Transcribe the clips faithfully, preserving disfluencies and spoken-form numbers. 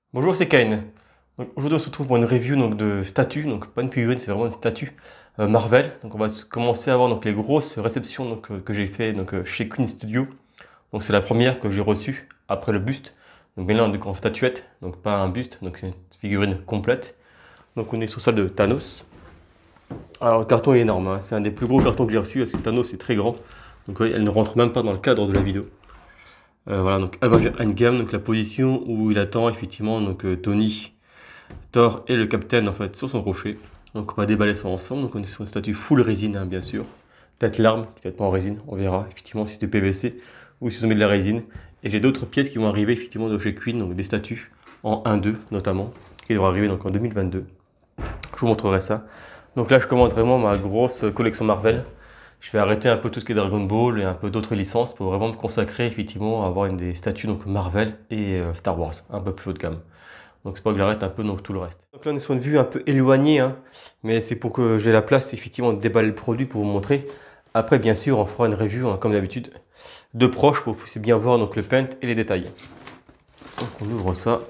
Bonjour, c'est Kane. Donc, aujourd'hui, on se retrouve pour une review donc, de statue, donc pas une figurine, c'est vraiment une statue euh, Marvel. Donc, on va s- commencer à voir donc, les grosses réceptions donc, euh, que j'ai fait donc, euh, chez Queen Studio. Donc, c'est la première que j'ai reçue après le buste. Donc, bien là, on est en statuette, donc pas un buste, donc c'est une figurine complète. Donc, on est sur celle de Thanos. Alors, le carton est énorme, hein. C'est un des plus gros cartons que j'ai reçu parce que Thanos est très grand. Donc, ouais, elle ne rentre même pas dans le cadre de la vidéo. Euh, voilà, donc Avengers Endgame, donc la position où il attend effectivement donc euh, Tony, Thor et le Capitaine en fait sur son rocher. Donc on va déballer ça ensemble. Donc on est sur une statue full résine hein, bien sûr. Peut-être l'arme, peut-être pas en résine, on verra effectivement si c'est du P V C ou si on met de la résine. Et j'ai d'autres pièces qui vont arriver effectivement de chez Queen, donc des statues en un deux notamment, qui devraient arriver donc en deux mille vingt-deux. Je vous montrerai ça. Donc là je commence vraiment ma grosse collection Marvel. Je vais arrêter un peu tout ce qui est Dragon Ball et un peu d'autres licences pour vraiment me consacrer effectivement à avoir une des statues donc Marvel et euh, Star Wars, un peu plus haut de gamme. Donc c'est pas que j'arrête un peu donc tout le reste. Donc là on est sur une vue un peu éloignée, hein, mais c'est pour que j'ai la place effectivement de déballer le produit pour vous montrer. Après bien sûr on fera une review hein, comme d'habitude de proche pour que vous puissiez bien voir donc le paint et les détails. Donc on ouvre ça.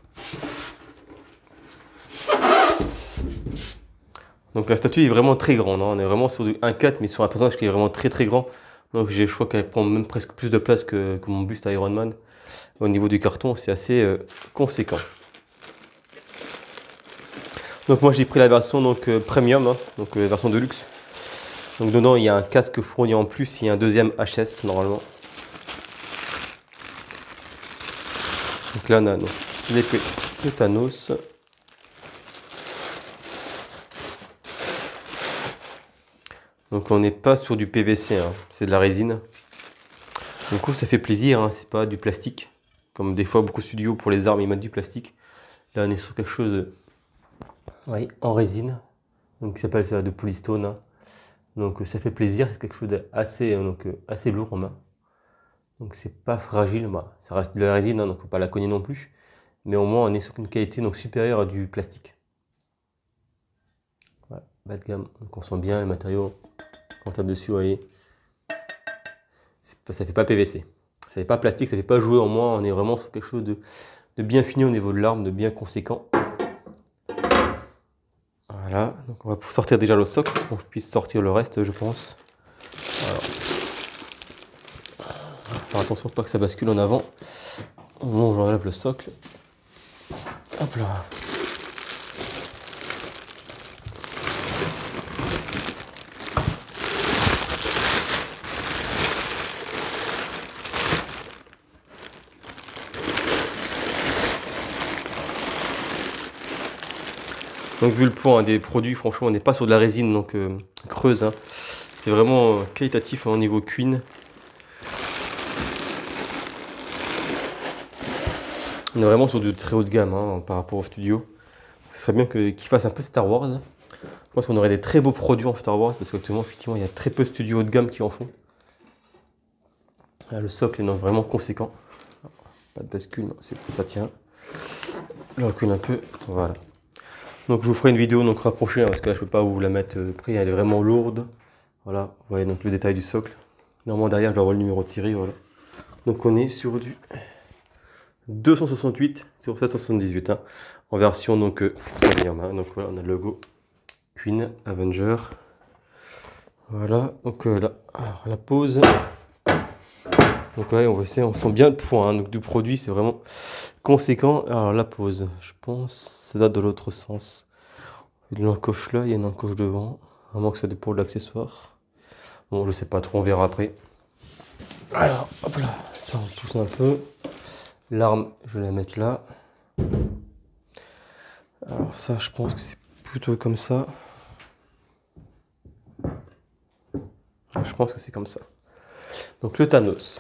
Donc la statue est vraiment très grande, hein. On est vraiment sur du un quatre mais sur un personnage qui est vraiment très très grand. Donc je crois qu'elle prend même presque plus de place que, que mon buste à Iron Man. Au niveau du carton c'est assez euh, conséquent. Donc moi j'ai pris la version donc euh, premium, hein, donc euh, version de luxe. Donc dedans il y a un casque fourni en plus, il y a un deuxième H S normalement. Donc là on a l'épée de Thanos. Donc on n'est pas sur du P V C, hein, c'est de la résine. Du coup ça fait plaisir, hein, c'est pas du plastique. Comme des fois beaucoup de studios pour les armes ils mettent du plastique. Là on est sur quelque chose de, oui, en résine. Donc qui s'appelle ça de polystone. Hein. Donc ça fait plaisir, c'est quelque chose d'assez donc, assez lourd en main. Donc c'est pas fragile, bah, ça reste de la résine, hein, donc faut pas la cogner non plus. Mais au moins on est sur une qualité donc supérieure à du plastique. Voilà, bas de gamme, donc on sent bien le matériau. Quand on tape dessus, vous voyez, pas, ça fait pas P V C. Ça fait pas plastique, ça fait pas jouer, au moins on est vraiment sur quelque chose de, de bien fini au niveau de l'arme, de bien conséquent. Voilà, donc on va sortir déjà le socle pour qu'on puisse sortir le reste, je pense. Alors, faire attention pas que ça bascule en avant. Au moment où j'enlève le socle. Hop là. Donc vu le poids hein, des produits, franchement on n'est pas sur de la résine donc euh, creuse. Hein. C'est vraiment euh, qualitatif hein, au niveau Queen. On est vraiment sur du très haut de gamme hein, par rapport au studio. Ce serait bien qu'ils qu fassent un peu Star Wars. Je pense qu'on aurait des très beaux produits en Star Wars parce qu'actuellement effectivement il y a très peu de studios haut de gamme qui en font. Là, le socle est donc vraiment conséquent. Pas de bascule, non, c'est ça tient. Je recule un peu, voilà. Donc je vous ferai une vidéo donc rapprochée hein, parce que là je peux pas vous la mettre de près, elle est vraiment lourde. Voilà, vous voyez donc le détail du socle. Normalement derrière je dois avoir le numéro de série, voilà. Donc on est sur du deux cent soixante-huit sur sept cent soixante-dix-huit hein, en version donc euh, premium. Hein. Donc voilà, on a le logo Queen Avenger. Voilà, donc euh, là, alors, la pose. Donc ouais, on, voit, on sent bien le poids hein, donc, du produit, c'est vraiment conséquent. Alors la pose, je pense, ça date de l'autre sens. Une encoche là, il y a une encoche devant. Vraiment que ça pour l'accessoire. Bon, je sais pas trop, on verra après. Alors, hop là, ça on pousse un peu. L'arme, je vais la mettre là. Alors ça, je pense que c'est plutôt comme ça. Je pense que c'est comme ça. Donc le Thanos.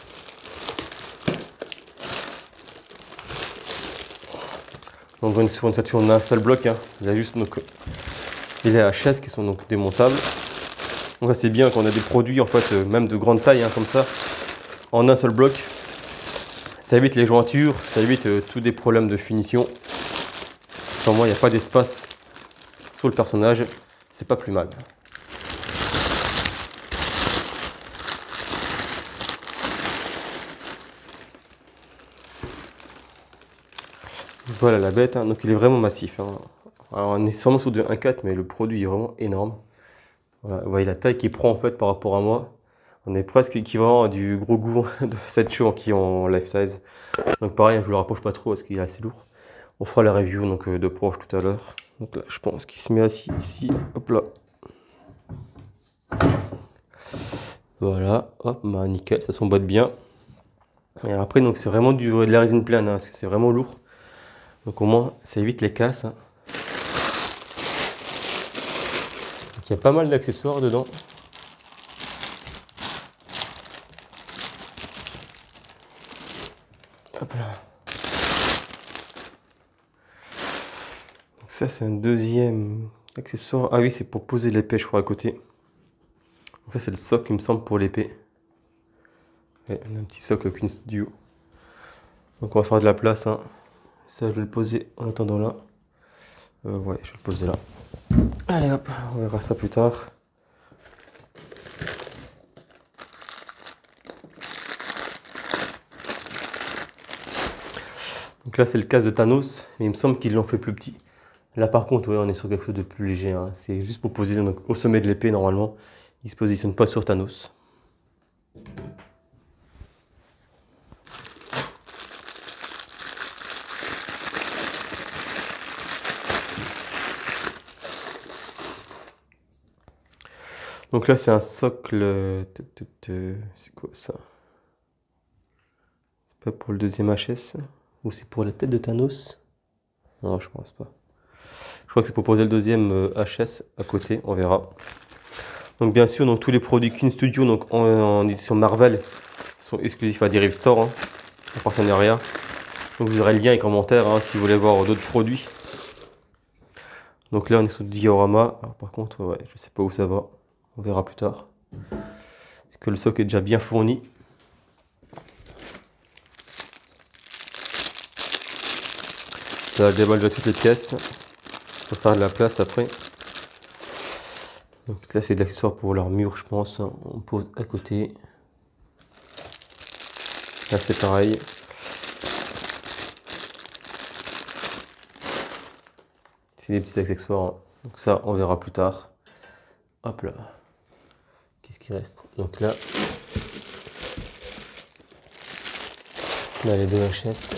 Donc on est sur une statue en un seul bloc. Hein. Il y a juste donc, les H S qui sont donc démontables. Donc c'est bien qu'on a des produits en fait, euh, même de grande taille hein, comme ça, en un seul bloc. Ça évite les jointures, ça évite euh, tous des problèmes de finition. Sans moi, il n'y a pas d'espace sur le personnage, c'est pas plus mal. Voilà la bête, hein. Donc il est vraiment massif, hein. Alors on est sûrement sur du un virgule quatre, mais le produit est vraiment énorme. Voilà, vous voyez la taille qu'il prend en fait par rapport à moi. On est presque équivalent à du gros goût de cette show qui est en life size. Donc pareil, je vous le rapproche pas trop parce qu'il est assez lourd. On fera la review donc de proche tout à l'heure. Donc là, je pense qu'il se met assis ici. Hop là. Voilà, hop, bah nickel, ça s'emboîte bien. Et après, donc c'est vraiment du, de la résine plane, hein, parce que c'est vraiment lourd. Donc au moins, ça évite les casses, hein. Donc, il y a pas mal d'accessoires dedans. Hop là. Donc ça, c'est un deuxième accessoire. Ah oui, c'est pour poser l'épée, je crois, à côté. Donc ça, c'est le socle, il me semble, pour l'épée. Ouais, on a un petit socle Queen Studio. Donc on va faire de la place, hein. Ça, je vais le poser en attendant là. Euh, ouais, je vais le poser là. Allez hop, on verra ça plus tard. Donc là, c'est le casque de Thanos, mais il me semble qu'ils l'ont fait plus petit. Là, par contre, ouais, on est sur quelque chose de plus léger, hein. C'est juste pour poser donc, au sommet de l'épée, normalement. Il ne se positionne pas sur Thanos. Donc là, c'est un socle. C'est quoi ça? C'est pas pour le deuxième H S? Ou c'est pour la tête de Thanos? Non, je pense pas. Je crois que c'est pour poser le deuxième H S à côté, on verra. Donc bien sûr, donc, tous les produits Queen Studio donc, en, en édition Marvel sont exclusifs à Derive Store, hein, en partenariat. Donc vous aurez le lien et commentaire hein, si vous voulez voir d'autres produits. Donc là on est sur le diorama. Alors, par contre, ouais, je sais pas où ça va. On verra plus tard. Est-ce que le socle est déjà bien fourni? Là, je déballe déjà toutes les pièces pour faire de la place après. Donc là, c'est de l'accessoire pour leur mur, je pense. On pose à côté. Là, c'est pareil. C'est des petits accessoires. Donc ça, on verra plus tard. Hop là. Qu'est-ce qui reste? Donc là, on a les deux H S.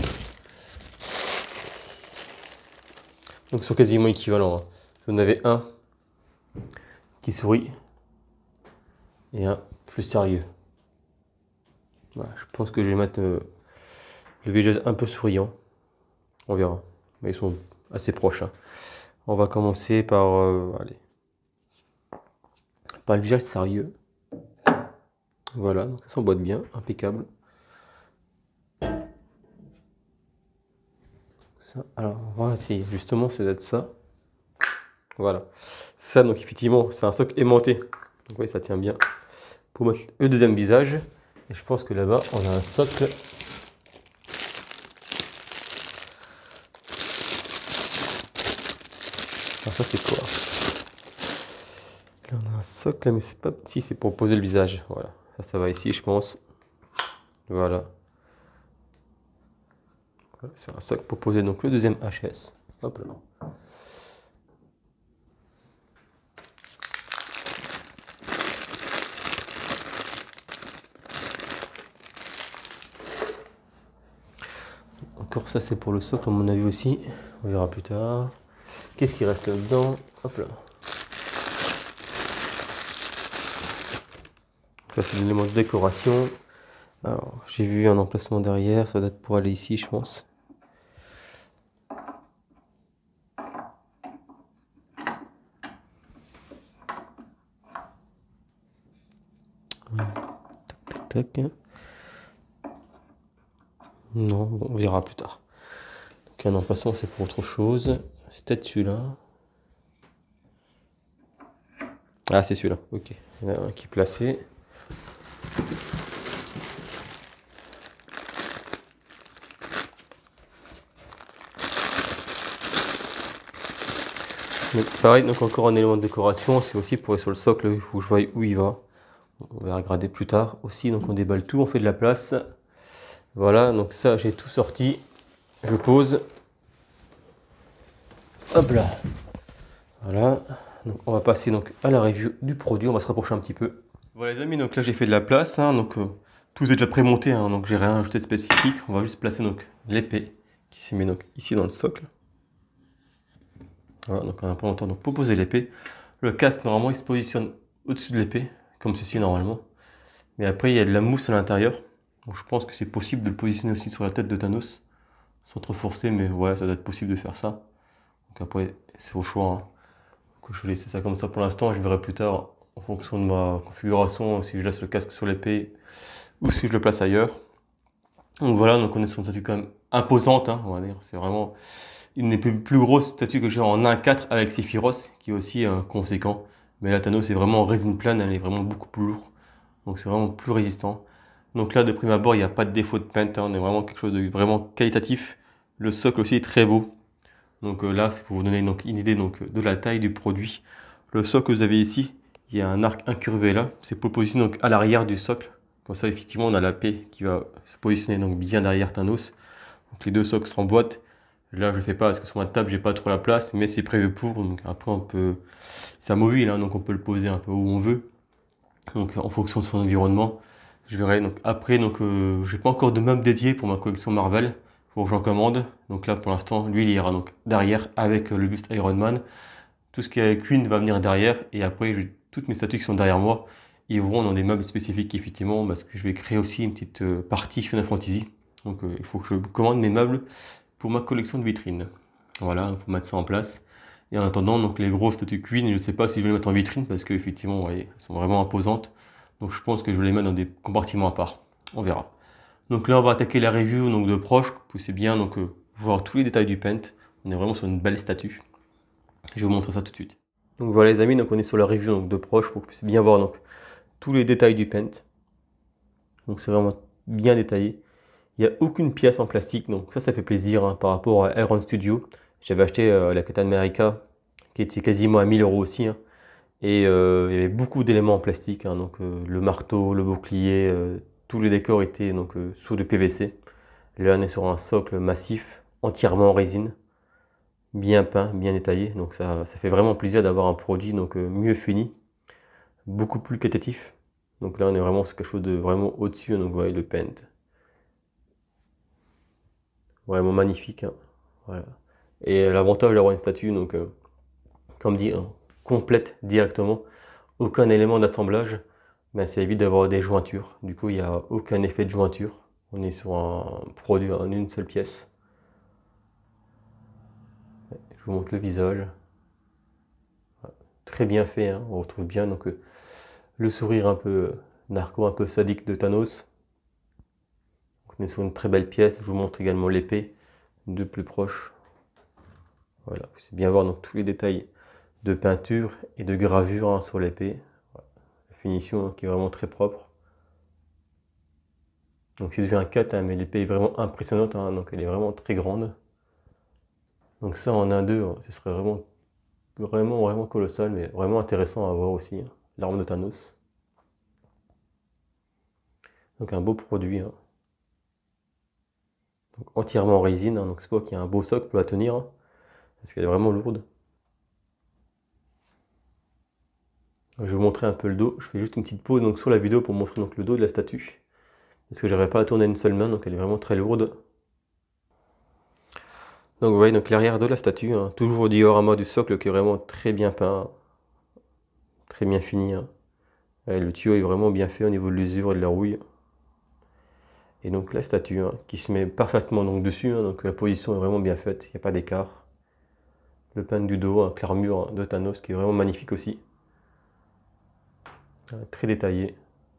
Donc ils sont quasiment équivalents, hein. Vous en avez un qui sourit et un plus sérieux. Voilà, je pense que je vais mettre euh, le visage un peu souriant. On verra. Mais ils sont assez proches, hein. On va commencer par, euh, allez, par le visage sérieux. Voilà, donc ça s'emboîte bien, impeccable. Ça, alors, on va essayer. Justement, c'est d'être ça. Voilà. Ça, donc effectivement, c'est un socle aimanté. Donc oui, ça tient bien. Pour mettre le deuxième visage. Et je pense que là-bas, on a un socle. Alors ça, c'est quoi? Là, on a un socle, mais c'est pas petit, c'est pour poser le visage. Voilà. Ça, ça va ici, je pense. Voilà. C'est un socle pour poser donc le deuxième H S. Hop là. Encore ça, c'est pour le socle, à mon avis aussi. On verra plus tard. Qu'est-ce qui reste là-dedans? Hop là. Ça, c'est l'élément de décoration. Alors, j'ai vu un emplacement derrière. Ça doit être pour aller ici, je pense. Tac, tac, tac. Non, bon, on verra plus tard. Donc un emplacement, c'est pour autre chose. C'est peut-être celui-là. Ah, c'est celui-là, ok. Il y en a un qui est placé. Donc, pareil, donc encore un élément de décoration, c'est aussi pour être sur le socle, il faut que je voie où il va. On va regarder plus tard aussi, donc on déballe tout, on fait de la place. Voilà, donc ça j'ai tout sorti. Je pose. Hop là. Voilà. Donc on va passer donc à la review du produit. On va se rapprocher un petit peu. Voilà les amis, donc là j'ai fait de la place. Hein, donc euh, tout est déjà prémonté. Hein, donc j'ai rien ajouté de spécifique. On va juste placer donc l'épée qui se met donc ici dans le socle. Voilà, donc on a pas longtemps donc pour poser l'épée. Le casque normalement il se positionne au-dessus de l'épée, comme ceci normalement. Mais après il y a de la mousse à l'intérieur. Donc je pense que c'est possible de le positionner aussi sur la tête de Thanos. Sans trop forcer, mais ouais, ça doit être possible de faire ça. Donc après, c'est au choix. Hein. Donc je vais laisser ça comme ça pour l'instant. Je verrai plus tard, en fonction de ma configuration, si je laisse le casque sur l'épée ou si je le place ailleurs. Donc voilà, donc on est sur une statue quand même imposante, hein, on va dire. C'est vraiment une des plus, plus grosses statues que j'ai en un quatre avec Sephiroth, qui est aussi euh, conséquent. Mais la Thanos est vraiment en résine plane, elle est vraiment beaucoup plus lourde. Donc c'est vraiment plus résistant. Donc là, de prime abord, il n'y a pas de défaut de paint, hein, on est vraiment quelque chose de vraiment qualitatif. Le socle aussi est très beau. Donc euh, là, c'est pour vous donner donc, une idée donc, de la taille du produit. Le socle que vous avez ici, il y a un arc incurvé là. C'est pour positionner donc, à l'arrière du socle. Comme ça, effectivement, on a la paix qui va se positionner donc, bien derrière Thanos. Donc les deux socles s'emboîtent. Là, je ne le fais pas parce que sur ma table, j'ai pas trop la place, mais c'est prévu pour. Donc après, on peut... c'est amovible, hein, donc on peut le poser un peu où on veut. Donc en fonction de son environnement. Je verrai donc après, donc euh, j'ai pas encore de meuble dédié pour ma collection Marvel, faut que j'en commande. Donc là pour l'instant, lui il ira donc derrière avec euh, le buste Iron Man. Tout ce qui est avec Queen va venir derrière et après j'ai toutes mes statues qui sont derrière moi iront dans des meubles spécifiques effectivement parce que je vais créer aussi une petite euh, partie Final Fantasy. Donc euh, il faut que je commande mes meubles pour ma collection de vitrines. Voilà, pour mettre ça en place. Et en attendant, donc les grosses statues Queen, je ne sais pas si je vais les mettre en vitrine parce qu'effectivement, vous voyez, elles sont vraiment imposantes. Donc je pense que je vais les mettre dans des compartiments à part. On verra. Donc là, on va attaquer la review donc, de proche. Vous pouvez bien donc, euh, voir tous les détails du paint. On est vraiment sur une belle statue. Je vais vous montrer ça tout de suite. Donc voilà les amis, donc on est sur la review donc, de proche pour que vous puissiez bien voir donc, tous les détails du paint. Donc c'est vraiment bien détaillé. Il n'y a aucune pièce en plastique, donc ça, ça fait plaisir hein, par rapport à Iron Studio. J'avais acheté euh, la Captain America qui était quasiment à mille euros aussi. Hein. Et euh, il y avait beaucoup d'éléments en plastique, hein, donc euh, le marteau, le bouclier, euh, tous les décors étaient donc euh, sous du P V C. Là on est sur un socle massif, entièrement en résine, bien peint, bien détaillé. Donc ça, ça fait vraiment plaisir d'avoir un produit donc euh, mieux fini, beaucoup plus qualitatif. Donc là on est vraiment sur quelque chose de vraiment au-dessus, donc vous voyez le paint. Vraiment magnifique. Hein. Voilà. Et l'avantage d'avoir une statue, donc euh, comme dit, hein, complète directement, aucun élément d'assemblage, mais ça évite d'avoir des jointures. Du coup, il n'y a aucun effet de jointure. On est sur un produit en une seule pièce. Je vous montre le visage. Très bien fait, hein. On retrouve bien donc, euh, le sourire un peu narco, un peu sadique de Thanos. On est sur une très belle pièce. Je vous montre également l'épée de plus proche. Voilà, vous pouvez bien voir donc, tous les détails de peinture et de gravure hein, sur l'épée. Voilà. La finition hein, qui est vraiment très propre. Donc c'est devenu un quatre, hein, mais l'épée est vraiment impressionnante, hein, donc elle est vraiment très grande. Donc ça en un deux, hein, ce serait vraiment, vraiment, vraiment colossal, mais vraiment intéressant à voir aussi. Hein, l'arme de Thanos. Donc un beau produit. Hein. Donc, entièrement en résine, hein, donc c'est pas qu'il y a un beau socle pour la tenir, hein, parce qu'elle est vraiment lourde. Je vais vous montrer un peu le dos. Je fais juste une petite pause donc, sur la vidéo pour montrer donc, le dos de la statue. Parce que j'arrive pas à la tourner d'une seule main, donc elle est vraiment très lourde. Donc vous voyez donc l'arrière de la statue, hein, toujours au diorama du socle qui est vraiment très bien peint. Très bien fini. Hein. Et le tuyau est vraiment bien fait au niveau de l'usure et de la rouille. Et donc la statue hein, qui se met parfaitement donc, dessus, hein, donc la position est vraiment bien faite, il n'y a pas d'écart. Le pain du dos, un clair-mur hein, de Thanos qui est vraiment magnifique aussi. Très détaillé.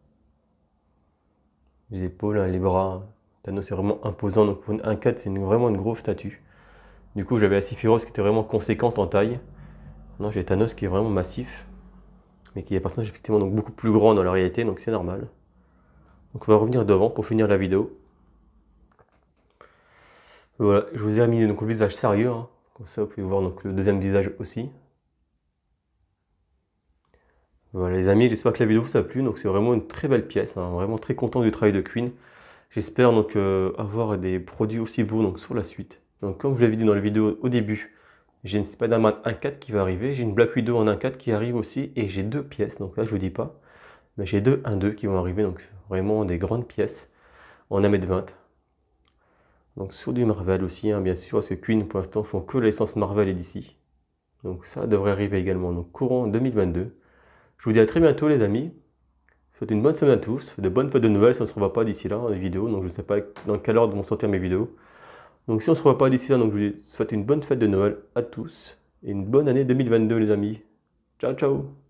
Les épaules, hein, les bras. Thanos est vraiment imposant. Donc pour un quatre, c'est vraiment une grosse statue. Du coup, j'avais la Sephiroth qui était vraiment conséquente en taille. Maintenant, j'ai Thanos qui est vraiment massif. Mais qui est un personnage effectivement donc, beaucoup plus grand dans la réalité, donc c'est normal. Donc on va revenir devant pour finir la vidéo. Voilà, je vous ai mis donc, le visage sérieux. Hein. Comme ça, vous pouvez voir donc, le deuxième visage aussi. Voilà les amis, j'espère que la vidéo vous a plu, donc c'est vraiment une très belle pièce, hein, vraiment très content du travail de Queen. J'espère donc euh, avoir des produits aussi beaux donc, sur la suite. Donc comme je l'avais dit dans la vidéo au début, J'ai une Spider-Man un quatre qui va arriver, j'ai une Black Widow en un quatre qui arrive aussi, et j'ai deux pièces, donc là je vous dis pas, mais j'ai deux un deux qui vont arriver, donc vraiment des grandes pièces en un mètre vingt. Donc sur du Marvel aussi, hein, bien sûr, parce que Queen pour l'instant font que la licence Marvel et D C. Donc ça devrait arriver également, donc courant deux mille vingt-deux. Je vous dis à très bientôt les amis. Je vous souhaite une bonne semaine à tous, de bonnes fêtes de Noël si on ne se revoit pas d'ici là dans les vidéos, donc je ne sais pas dans quel ordre vont sortir mes vidéos. Donc si on ne se revoit pas d'ici là, donc je vous souhaite une bonne fête de Noël à tous et une bonne année deux mille vingt-deux les amis. Ciao ciao.